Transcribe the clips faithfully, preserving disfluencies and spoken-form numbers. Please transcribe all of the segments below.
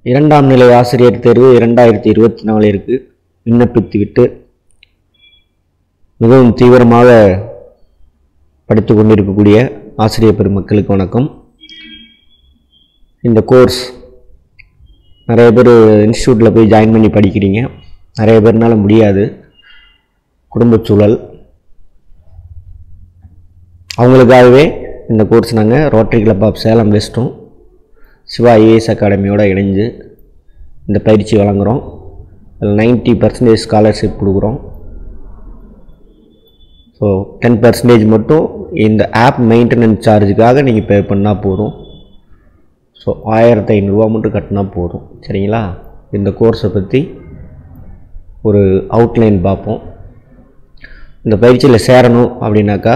இரண்டாம் நிலை ஆசிரியர் தேர்வு இரண்டாயிரத்தி இருபத்தி நாலிற்கு விண்ணப்பித்துவிட்டு மிகவும் தீவிரமாக படித்து கொண்டிருக்கக்கூடிய ஆசிரியர் பெருமக்களுக்கு வணக்கம். இந்த கோர்ஸ் நிறைய பேர் இன்ஸ்டியூட்டில் போய் ஜாயின் பண்ணி படிக்கிறீங்க, நிறைய பேர்னால முடியாது, குடும்ப சூழல். அவங்களுக்காகவே இந்த கோர்ஸ் நாங்கள் ரோட்டரி கிளப் ஆஃப் சேலம் வெஸ்ட்டும் சிவா ஐஏஎஸ் அகாடமியோடு இணைஞ்சு இந்த பயிற்சி வழங்குகிறோம். அதில் நைன்ட்டி பர்சன்டேஜ் ஸ்காலர்ஷிப் கொடுக்குறோம். ஸோ டென் பர்சன்டேஜ் மட்டும் இந்த ஆப் மெயின்டெனன்ஸ் சார்ஜுக்காக நீங்கள் பே பண்ணால் போதும். ஸோ ஆயிரத்தி ஐநூறுரூவா மட்டும் கட்டினா போதும். சரிங்களா? இந்த கோர்ஸை பற்றி ஒரு அவுட்லைன் பார்ப்போம். இந்த பயிற்சியில் சேரணும் அப்படின்னாக்கா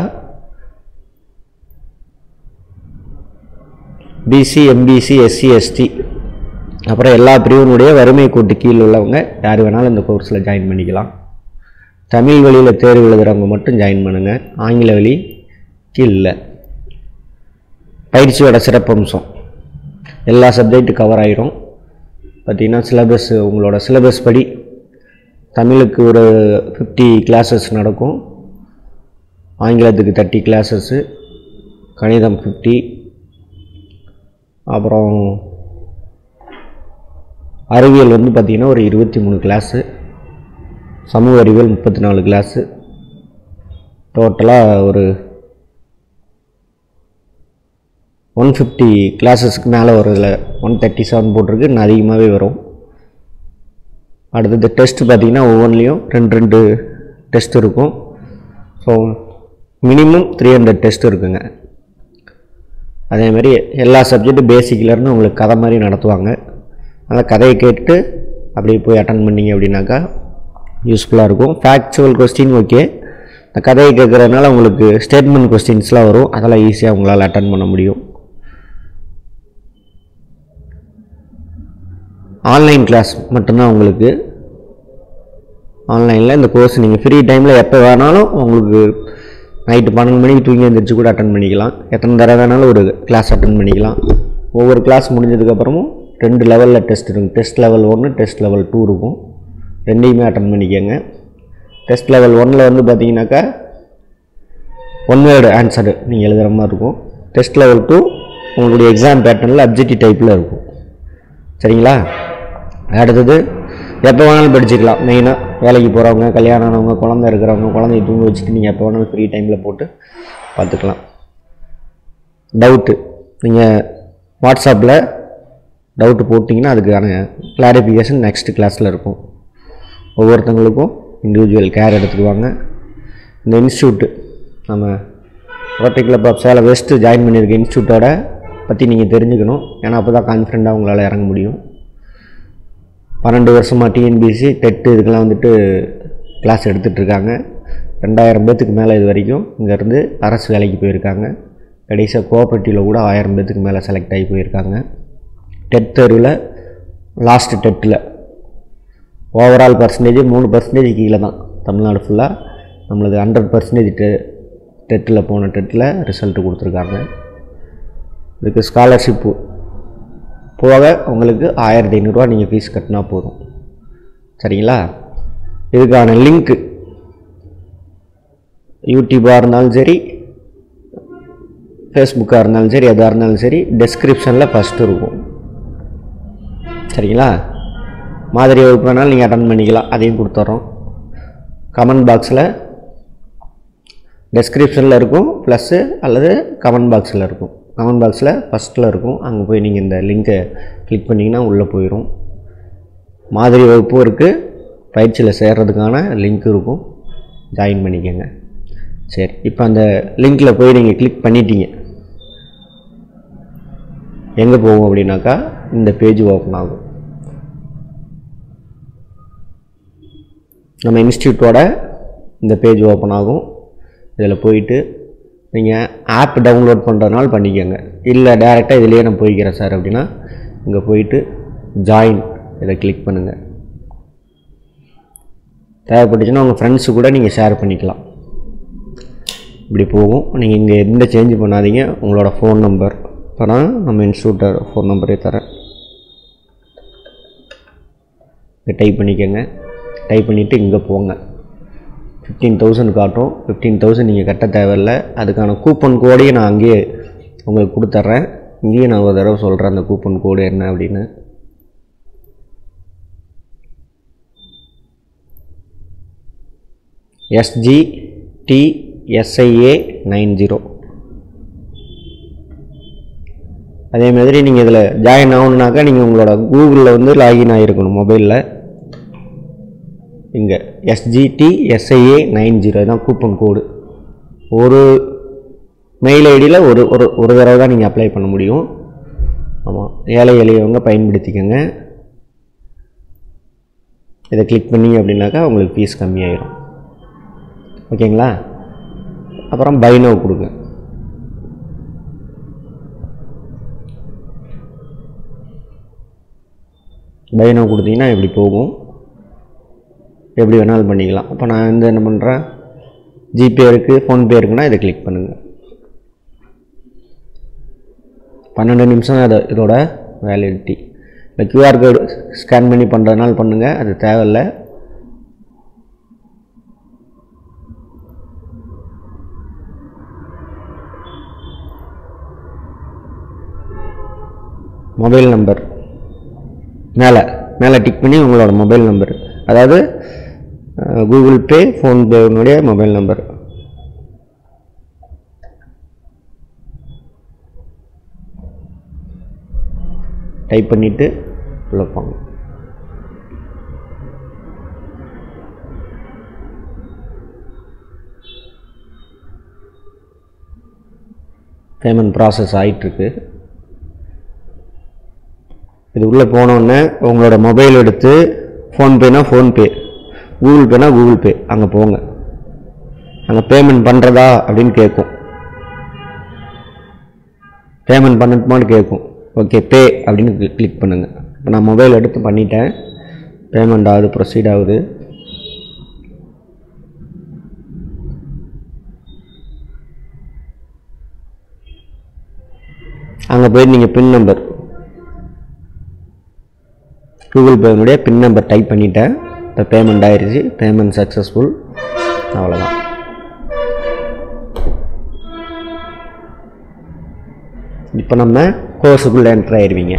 பிசி, எம்பிசி, எஸ்சி, எஸ்டி அப்புறம் எல்லா பிரிவினுடைய வறுமை கோட்டு கீழ் உள்ளவங்க யார் வேணாலும் இந்த கோர்ஸில் ஜாயின் பண்ணிக்கலாம். தமிழ் வழியில் தேர்வு எழுதுகிறவங்க மட்டும் ஜாயின் பண்ணுங்கள், ஆங்கில வழி கீழே. பயிற்சியோட சிறப்பம்சம் எல்லா சப்ஜெக்ட்டு கவர் ஆகிரும். பார்த்திங்கன்னா சிலபஸ், உங்களோட சிலபஸ் படி தமிழுக்கு ஒரு ஃபிஃப்டி கிளாஸஸ் நடக்கும், ஆங்கிலத்துக்கு தேர்ட்டி கிளாஸஸ்ஸு, கணிதம் ஃபிஃப்டி, அப்புறம் அறிவியல் வந்து பார்த்திங்கன்னா ஒரு இருபத்தி மூணு கிளாஸு, சமூக அறிவியல் முப்பத்தி நாலு கிளாஸு, டோட்டலாக ஒரு ஒன் ஃபிஃப்டி கிளாஸஸ்க்கு மேலே வருதில்ல, ஒன் தேர்ட்டி செவன் போட்டிருக்கு, இன்னும் அதிகமாகவே வரும். அடுத்தது டெஸ்ட்டு பார்த்திங்கன்னா ஒவ்வொன்றிலையும் ரெண்டு ரெண்டு டெஸ்ட் இருக்கும். So minimum three hundred test இருக்குங்க. அதேமாதிரி எல்லா சப்ஜெக்ட்டும் பேசிக்லேருந்து உங்களுக்கு கதை மாதிரி நடத்துவாங்க. அந்த கதையை கேட்டு அப்படியே போய் அட்டன் பண்ணிங்க அப்படின்னாக்கா யூஸ்ஃபுல்லாக இருக்கும். ஃபேக்சுவல் கொஸ்டின் ஓகே, இந்த கதையை கேட்குறதுனால உங்களுக்கு ஸ்டேட்மெண்ட் கொஸ்டின்ஸ்லாம் வரும், அதெல்லாம் ஈஸியாக உங்களால் அட்டன் பண்ண முடியும். ஆன்லைன் கிளாஸ் மட்டும்தான் உங்களுக்கு. ஆன்லைனில் இந்த கோர்ஸ் நீங்கள் ஃப்ரீ டைமில் எப்போ வேணாலும் உங்களுக்கு நைட்டு பன்னெண்டு மணிக்கு தூங்கி எழுந்திரிச்சு கூட அட்டன் பண்ணிக்கலாம். எத்தனை தடவை வேணாலும் ஒரு கிளாஸ் அட்டன் பண்ணிக்கலாம். ஒவ்வொரு கிளாஸ் முடிஞ்சதுக்கப்புறமும் ரெண்டு லெவலில் டெஸ்ட் இருக்கும். டெஸ்ட் லெவல் ஒன்று, டெஸ்ட் லெவல் டூ இருக்கும். ரெண்டையுமே அட்டன் பண்ணிக்கோங்க. டெஸ்ட் லெவல் ஒன்னில் வந்து பார்த்தீங்கன்னாக்கா ஒன் வேர்டு ஆன்சரு நீங்கள் எழுதுகிற மாதிரி இருக்கும். டெஸ்ட் லெவல் டூ உங்களுடைய எக்ஸாம் பேட்டர்னில் அப்ஜெக்டிவ் டைப்பில் இருக்கும். சரிங்களா? அடுத்தது எப்போ வேணாலும் படிச்சுக்கலாம். மெயினாக வேலைக்கு போகிறவங்க, கல்யாணம் ஆனவங்க, குழந்தை இருக்கிறவங்க, குழந்தைய தூங்க வச்சுட்டு நீங்கள் எப்போ வேணாலும் ஃப்ரீ டைமில் போட்டு பார்த்துக்கலாம். டவுட்டு நீங்கள் வாட்ஸ்அப்பில் டவுட்டு போட்டிங்கன்னா அதுக்கான கிளாரிஃபிகேஷன் நெக்ஸ்ட் கிளாஸில் இருக்கும். ஒவ்வொருத்தங்களுக்கும் இண்டிவிஜுவல் கேர் எடுத்துக்குவாங்க. இந்த இன்ஸ்டியூட்டு நம்ம rotary club of Salem west join பண்ணியிருக்க இன்ஸ்டியூட்டோட பற்றி நீங்கள் தெரிஞ்சுக்கணும். ஏன்னா அப்போ தான் கான்ஃபிடெண்ட்டாக உங்களால் இறங்க முடியும். பன்னெண்டு வருஷமாக டிஎன்பிசி டெட்டு இதுக்கெல்லாம் வந்துட்டு கிளாஸ் எடுத்துகிட்ருக்காங்க. ரெண்டாயிரம் பேர்த்துக்கு மேலே இது வரைக்கும் இங்கேருந்து அரசு வேலைக்கு போயிருக்காங்க. கடைசியாக கோஆப்ரேட்டிவில் கூட ஆயிரம் பேர்த்துக்கு மேலே செலக்ட் ஆகி போயிருக்காங்க. டெட் தேர்வில் லாஸ்ட்டு டெட்டில் ஓவரால் பர்சன்டேஜ் மூணு பர்சன்டேஜ் கீழே தான் தமிழ்நாடு ஃபுல்லாக. நம்மளுக்கு ஹண்ட்ரட் பர்சன்டேஜ் டெ டெட்டில் போன டெட்டில் ரிசல்ட்டு கொடுத்துருக்காங்க. இதுக்கு ஸ்காலர்ஷிப்பு போக உங்களுக்கு ஆயிரத்தி ஐநூறுரூவா நீங்கள் ஃபீஸ் கட்டினா போதும். சரிங்களா? இதுக்கான லிங்க்கு யூடியூப்பாக இருந்தாலும் சரி, ஃபேஸ்புக்காக இருந்தாலும் சரி, எதாக இருந்தாலும் சரி, டெஸ்கிரிப்ஷனில் ஃபஸ்ட்டு இருக்கும். சரிங்களா? மாதிரி வகுப்பு வேணாலும் நீங்கள் அட்டன் பண்ணிக்கலாம், அதையும் கொடுத்துட்றோம். கமெண்ட் பாக்ஸில் டெஸ்கிரிப்ஷனில் இருக்கும், ப்ளஸ்ஸு அல்லது கமெண்ட் பாக்ஸில் இருக்கும். கமெண்ட் பாக்ஸில் ஃபஸ்ட்டில் இருக்கும், அங்கே போய் நீங்கள் இந்த லிங்க்கை கிளிக் பண்ணிங்கன்னா உள்ளே போயிடும். மாதிரி வகுப்பும் இருக்குது, பயிற்சியில் சேர்கிறதுக்கான லிங்க் இருக்கும், ஜாயின் பண்ணிக்கோங்க. சரி, இப்போ அந்த லிங்க்கில் போய் நீங்கள் கிளிக் பண்ணிட்டீங்க. எங்கே போகும் அப்படின்னாக்கா இந்த பேஜ் ஓப்பன் ஆகும். நம்ம இன்ஸ்டியூட்டோட இந்த பேஜ் ஓப்பன் ஆகும். இதில் போயிட்டு நீங்கள் ஆப் டவுன்லோட் பண்ணுறதுனால பண்ணிக்கோங்க. இல்லை டேரெக்டாக இதிலேயே நான் போய்க்கிறேன் சார் அப்படின்னா இங்கே போயிட்டு ஜாயின் இதை கிளிக் பண்ணுங்கள். தேவைப்பட்டுச்சுன்னா உங்கள் ஃப்ரெண்ட்ஸு கூட நீங்கள் ஷேர் பண்ணிக்கலாம். இப்படி போகும். நீங்கள் இங்கே எந்த சேஞ்ச் பண்ணாதீங்க. உங்களோட ஃபோன் நம்பர் இப்போ நான் நம்ம இன்ஸ்டியூட்டர் ஃபோன் நம்பரே தரேன். இங்கே டைப் பண்ணிக்கோங்க. டைப் பண்ணிவிட்டு இங்கே போங்க. ஃபிஃப்டீன் தௌசண்ட் காட்டும். ஃபிஃப்டீன் தௌசண்ட் நீங்கள் கட்ட தேவையில்லை. அதுக்கான கூப்பன் கோடையும் நான் அங்கேயே உங்களுக்கு கொடுத்துட்றேன். இங்கேயும் நான் ஒரு தடவை சொல்கிறேன் அந்த கூப்பன் கோடு என்ன அப்படின்னு. SGDSIA nine zero. அதே மாதிரி நீங்கள் இதில் ஜாயின் ஆகணுன்னாக்கா நீங்கள் உங்களோட கூகுளில் வந்து லாகின் ஆகிருக்கணும் மொபைலில். இங்கே எஸ்ஜிடிஎஸ்ஐஏ நைன் ஜீரோ தான் கூப்பன் கோடு. ஒரு மெயில் ஐடியில் ஒரு ஒரு ஒரு தடவை தான் நீங்கள் அப்ளை பண்ண முடியும். ஆமாம், ஏழை எளியவங்க பயன்படுத்திக்கோங்க. இதை கிளிக் பண்ணிங்க அப்படின்னாக்கா உங்களுக்கு ஃபீஸ் கம்மியாயிடும். ஓகேங்களா? அப்புறம் பை நவ் கொடுங்க. பை நவ் கொடுத்தீங்கன்னா இப்படி போகும். எப்படி வேணாலும் பண்ணிக்கலாம். அப்போ நான் வந்து என்ன பண்ணுறேன், ஜிபே இருக்குது, ஃபோன்பே இருக்குன்னா இதை கிளிக் பண்ணுங்கள். பன்னெண்டு நிமிஷம் அதை இதோட வேலிடிட்டி. இந்த கியூஆர் கோடு ஸ்கேன் பண்ணி பண்ணுறதுனால பண்ணுங்கள், அது தேவையில்லை. மொபைல் நம்பர் மேலே மேலே டிக் பண்ணி உங்களோட மொபைல் நம்பர், அதாவது கூகுள் பே ஃபோன்பேனுடைய மொபைல் நம்பர். டைப் பண்ணிவிட்டு உள்ள போங்க. பேமெண்ட் ப்ராசஸ் ஆகிட்டுருக்கு. இது உள்ளே போனோடனே உங்களோட மொபைல் எடுத்து ஃபோன்பேனா ஃபோன்பே, கூகுள் பேனா கூகுள் பே, அங்கே போங்க. அங்கே பேமெண்ட் பண்ணுறதா அப்படின்னு கேட்கும். பேமெண்ட் பண்ணட்டுமான்னு கேட்கும். ஓகே பே அப்படின்னு கிளிக் பண்ணுங்கள். இப்போ நான் மொபைல் எடுத்து பண்ணிட்டேன். பேமெண்ட் ஆகுது, ப்ரொசீட் ஆகுது. அங்கே போய் நீங்கள் பின் நம்பர், கூகுள் பேனுடைய பின் நம்பர் டைப் பண்ணிட்டேன். இப்போ பேமெண்ட் ஆயிடுச்சு. Payment successful. அவ்வளோதான். இப்போ நம்ம கோர்ஸுக்குள்ளே என்ட்ரு ஆயிடுவீங்க.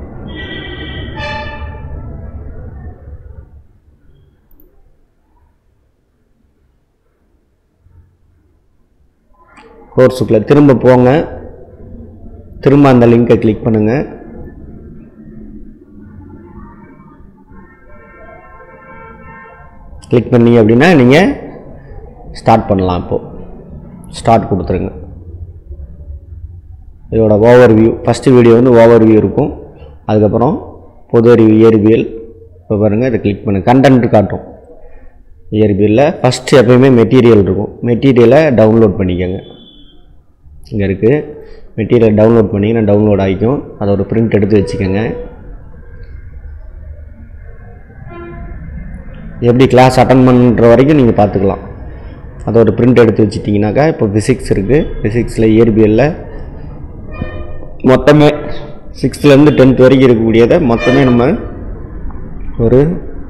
கோர்ஸுக்குள்ளே திரும்ப போங்க. திரும்ப அந்த லிங்கை கிளிக் பண்ணுங்கள். கிளிக் பண்ணி அப்படின்னா நீங்கள் ஸ்டார்ட் பண்ணலாம். இப்போது ஸ்டார்ட் கொடுத்துருங்க. இதோட ஓவர் வியூ, ஃபஸ்ட்டு வீடியோ வந்து ஓவர் வியூ இருக்கும். அதுக்கப்புறம் பொது அறிவு இயற்பியல். இப்போ பாருங்கள், இதை கிளிக் பண்ணு. கண்டென்ட் காட்டும். இயற்பியலில் ஃபஸ்ட்டு எப்போயுமே மெட்டீரியல் இருக்கும். மெட்டீரியலை டவுன்லோட் பண்ணிக்கோங்க. இங்கே இருக்குது மெட்டீரியல். டவுன்லோட் பண்ணிங்கன்னா டவுன்லோட் ஆகிக்கும். அதை ஒரு பிரிண்ட் எடுத்து வச்சுக்கோங்க. எப்படி கிளாஸ் அட்டன் பண்ணுற வரைக்கும் நீங்கள் பார்த்துக்கலாம். அதை ஒரு பிரிண்ட் எடுத்து வச்சுட்டிங்கனாக்கா, இப்போ ஃபிசிக்ஸ் இருக்குது. ஃபிசிக்ஸில் இயற்பியலில் மொத்தமே சிக்ஸ்த்துலேருந்து டென்த் வரைக்கும் இருக்கக்கூடியதை மொத்தமே நம்ம ஒரு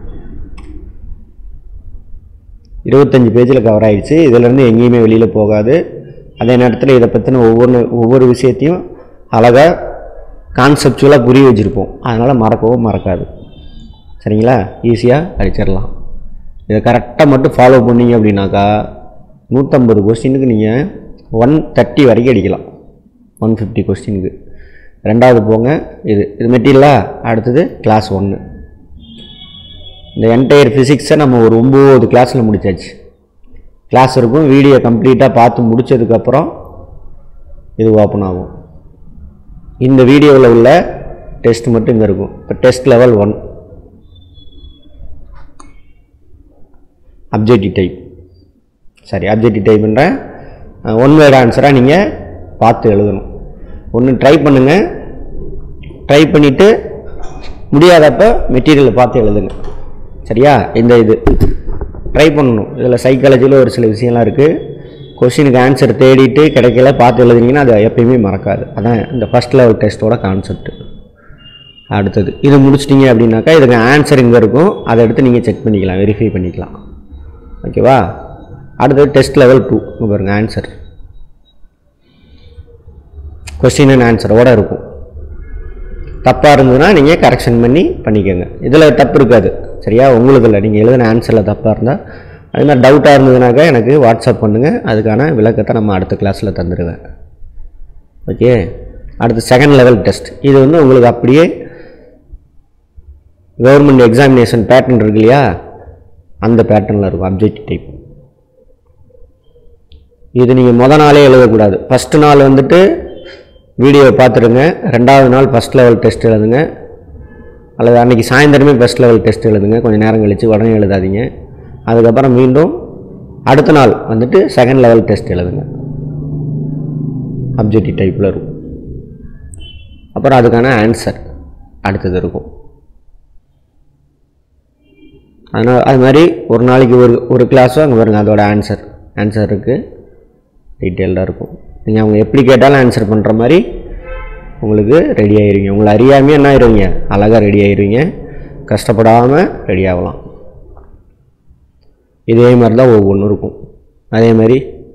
இருபத்தஞ்சி பேஜில் கவர் ஆகிடுச்சு. இதிலேருந்து எங்கேயுமே வெளியில் போகாது. அதே நேரத்தில் இதை பற்றின ஒவ்வொன்று ஒவ்வொரு விஷயத்தையும் அழகாக கான்செப்டுவலாக புரிய வச்சுருப்போம். அதனால் மறக்கவும் மறக்காது. சரிங்களா? ஈஸியாக அடிச்சிடலாம். இதை கரெக்டாக மட்டும் ஃபாலோ பண்ணிங்க அப்படின்னாக்கா நூற்றம்பது கொஸ்டினுக்கு நீங்கள் ஒன் தேர்ட்டி வரைக்கும் அடிக்கலாம். ஒன் ஃபிஃப்டி கொஸ்டினுக்கு. ரெண்டாவது போங்க. இது இது மெட்டீரியலா. அடுத்தது கிளாஸ் ஒன்று. இந்த என்டையர் ஃபிசிக்ஸை நம்ம ஒரு ஒம்பது கிளாஸில் முடித்தாச்சு. கிளாஸ் இருக்கும். வீடியோ கம்ப்ளீட்டாக பார்த்து முடித்ததுக்கப்புறம் இது ஓப்பன் ஆகும். இந்த வீடியோவில் உள்ள டெஸ்ட் மட்டும் இங்கே இருக்கும். இப்போ test level one, objective type. சரி, அப்ஜெக்டிவ் டைப்ன்ற ஒன் வேர்டு ஆன்சராக நீங்கள் பார்த்து எழுதணும். ஒன்று ட்ரை பண்ணுங்கள். ட்ரை பண்ணிவிட்டு முடியாதப்போ மெட்டீரியலை பார்த்து எழுதுங்க. சரியா? இந்த இது ட்ரை பண்ணணும். இதில் சைக்காலஜியில் ஒரு சில விஷயம்லாம் இருக்குது. கொஸ்டினுக்கு ஆன்சர் தேடிட்டு கிடைக்கல பார்த்து எழுதுனீங்கன்னா அது எப்பயுமே மறக்காது. அதான் இந்த ஃபஸ்ட் லெவல் டெஸ்ட்டோட கான்செப்ட். அடுத்தது இது முடிச்சிட்டிங்க அப்படின்னாக்கா இதுக்கு ஆன்சர் இங்கே இருக்கும், அதை எடுத்து நீங்கள் செக் பண்ணிக்கலாம், வெரிஃபை பண்ணிக்கலாம். ஓகேவா? அடுத்தது டெஸ்ட் லெவல் டூ. இங்கே பாருங்கள், ஆன்சர் கொஸ்டின் அண்ட் ஆன்சரோடு இருக்கும். தப்பாக இருந்ததுன்னா நீங்கள் கரெக்ஷன் பண்ணி பண்ணிக்கோங்க. இதில் தப்பு இருக்காது, சரியா? உங்களுக்கு இல்லை, நீங்கள் எழுதின ஆன்சரில் தப்பாக இருந்தால் அது மாதிரி டவுட்டாக இருந்ததுனாக்கா எனக்கு வாட்ஸ்அப் பண்ணுங்கள், அதுக்கான விளக்கத்தை நம்ம அடுத்த கிளாஸில் தந்துடுவேன். ஓகே. அடுத்து செகண்ட் லெவல் டெஸ்ட். இது வந்து உங்களுக்கு அப்படியே கவர்மெண்ட் எக்ஸாமினேஷன் பேட்டர்ன் இருக்கு இல்லையா, அந்த பேட்டர்னில் இருக்கும், அப்ஜெக்டிவ் டைப். இது நீங்கள் மொதல் நாளே எழுதக்கூடாது. ஃபஸ்ட்டு நாள் வந்துட்டு வீடியோவை பார்த்துடுங்க, ரெண்டாவது நாள் ஃபஸ்ட் லெவல் டெஸ்ட் எழுதுங்க, அல்லது அன்றைக்கி சாயந்தரமே ஃபஸ்ட் லெவல் டெஸ்ட் எழுதுங்க, கொஞ்சம் நேரம் கழித்து உடனே எழுதாதீங்க. அதுக்கப்புறம் மீண்டும் அடுத்த நாள் வந்துட்டு செகண்ட் லெவல் டெஸ்ட் எழுதுங்க, அப்ஜெக்டிவ் டைப்பில் இருக்கும். அப்புறம் அதுக்கான ஆன்சர் அடுத்தது இருக்கும். அதனால் அது மாதிரி ஒரு நாளைக்கு ஒரு ஒரு கிளாஸும் அங்கே பாருங்கள், அதோட ஆன்சர் ஆன்சர் இருக்குது, டீட்டெயில்டாக இருக்கும். நீங்கள் அவங்க எப்படி கேட்டாலும் ஆன்சர் பண்ணுற மாதிரி உங்களுக்கு ரெடி ஆகிடுவீங்க. உங்களை அறியாமையே என்ன ஆயிடுவீங்க, அழகாக ரெடி ஆகிடுவீங்க, கஷ்டப்படாமல் ரெடி ஆகலாம். இதே மாதிரி தான் ஒவ்வொன்றும் இருக்கும். அதே மாதிரி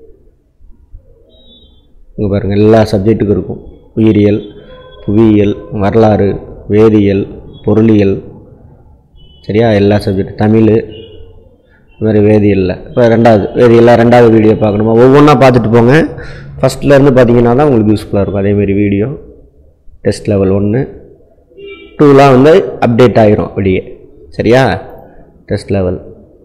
இங்கே பாருங்கள், எல்லா சப்ஜெக்ட்டுக்கும் இருக்கும். உயிரியல், புவியியல், வரலாறு, வேதியியல், பொருளியல், சரியா? எல்லா சப்ஜெக்ட், தமிழ், வேறு வேதியியலில் இப்போ ரெண்டாவது வேதியியலில் ரெண்டாவது வீடியோ பார்க்கணுமா, ஒவ்வொன்றா பார்த்துட்டு போங்க. ஃபஸ்ட்லேருந்து பார்த்தீங்கன்னா தான் உங்களுக்கு யூஸ்ஃபுல்லாக இருக்கும். அதேமாரி வீடியோ டெஸ்ட் லெவல் ஒன்று டூலாம் வந்து அப்டேட் ஆகிரும் அப்படியே, சரியா? டெஸ்ட் லெவல்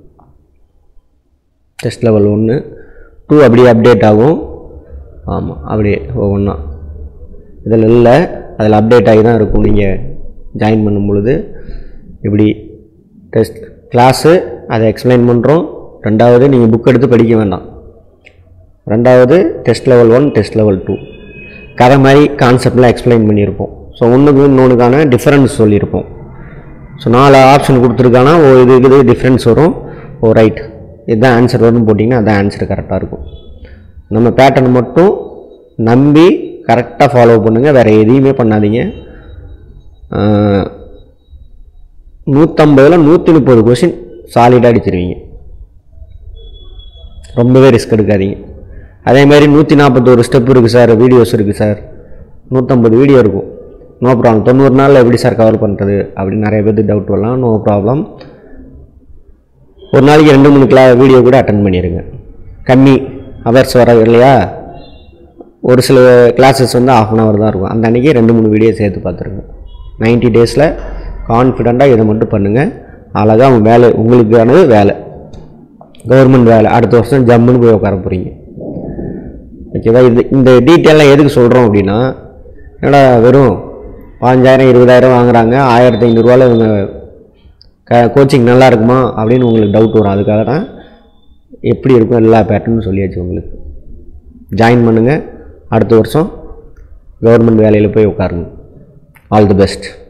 டெஸ்ட் லெவல் ஒன்று டூ அப்படியே அப்டேட் ஆகும். ஆமாம், அப்படியே ஒவ்வொன்றா இதில் இல்லை, அதில் அப்டேட் ஆகி தான் இருக்கும். நீங்கள் ஜாயின் பண்ணும் பொழுது இப்படி டெஸ்ட் கிளாஸு அதை எக்ஸ்பிளைன் பண்ணுறோம். ரெண்டாவது நீங்கள் புக் எடுத்து படிக்க வேண்டாம். ரெண்டாவது test level one test level two கதை மாதிரி கான்செப்ட்லாம் எக்ஸ்பிளைன் பண்ணியிருப்போம். ஸோ ஒன்றுக்கு இன்னொன்றுக்கான டிஃப்ரென்ஸ் சொல்லியிருப்போம். ஸோ நாலு ஆப்ஷன் கொடுத்துருக்கானா, ஓ இது இது டிஃப்ரென்ஸ் வரும், ஓ ரைட் இதுதான் ஆன்சர் வரும்னு போட்டிங்கன்னா அதான் ஆன்சர் கரெக்டாக இருக்கும். நம்ம பேட்டர்ன் மட்டும் நம்பி கரெக்டாக ஃபாலோ பண்ணுங்கள், வேறு எதையுமே பண்ணாதீங்க. நூற்றம்பதில் நூற்றி முப்பது கொஷின் சாலிடாக அடிச்சிருவீங்க, ரொம்பவே ரிஸ்க் எடுக்காதீங்க. அதேமாதிரி நூற்றி நாற்பத்தோரு ஸ்டெப் இருக்குது சார், வீடியோஸ் இருக்குது சார், நூற்றம்பது வீடியோ இருக்கும், நோ ப்ராப்ளம். தொண்ணூறு நாளில் எப்படி சார் கவர் பண்ணுறது அப்படின்னு நிறைய பேருக்கு டவுட் வரலாம். No problem. ஒரு நாளைக்கு ரெண்டு மூணு கிளா வீடியோ கூட அட்டன் பண்ணிடுங்க. கம்மி ஹவர்ஸ் வர இல்லையா, ஒரு சில கிளாஸஸ் வந்து ஆஃப் அன் ஹவர் தான் இருக்கும், அந்த அன்றைக்கி ரெண்டு மூணு வீடியோ சேர்த்து பார்த்துருங்க. நைன்ட்டி டேஸில் கான்ஃபிடெண்ட்டாக இதை மட்டும் பண்ணுங்கள். அழகாக அவங்க வேலை, உங்களுக்கானது வேலை, கவர்மெண்ட் வேலை. அடுத்த வருஷம் ஜம்முன்னு போய் உட்கார போகிறீங்க. ஓகேவா? இது இந்த டீட்டெயிலாக எதுக்கு சொல்கிறோம் அப்படின்னா, என்னடா வெறும் பாஞ்சாயிரம் இருபதாயிரம் வாங்குறாங்க, ஆயிரத்தி ஐநூறுரூவாவில் இவங்க க கோச்சிங் நல்லா இருக்குமா அப்படின்னு உங்களுக்கு டவுட் வரும். அதுக்காக தான் எப்படி இருக்கும் எல்லா பேட்டர்னும் சொல்லியாச்சு. உங்களுக்கு ஜாயின் பண்ணுங்கள், அடுத்த வருஷம் கவர்மெண்ட் வேலையில் போய் உட்காருங்க. All the best.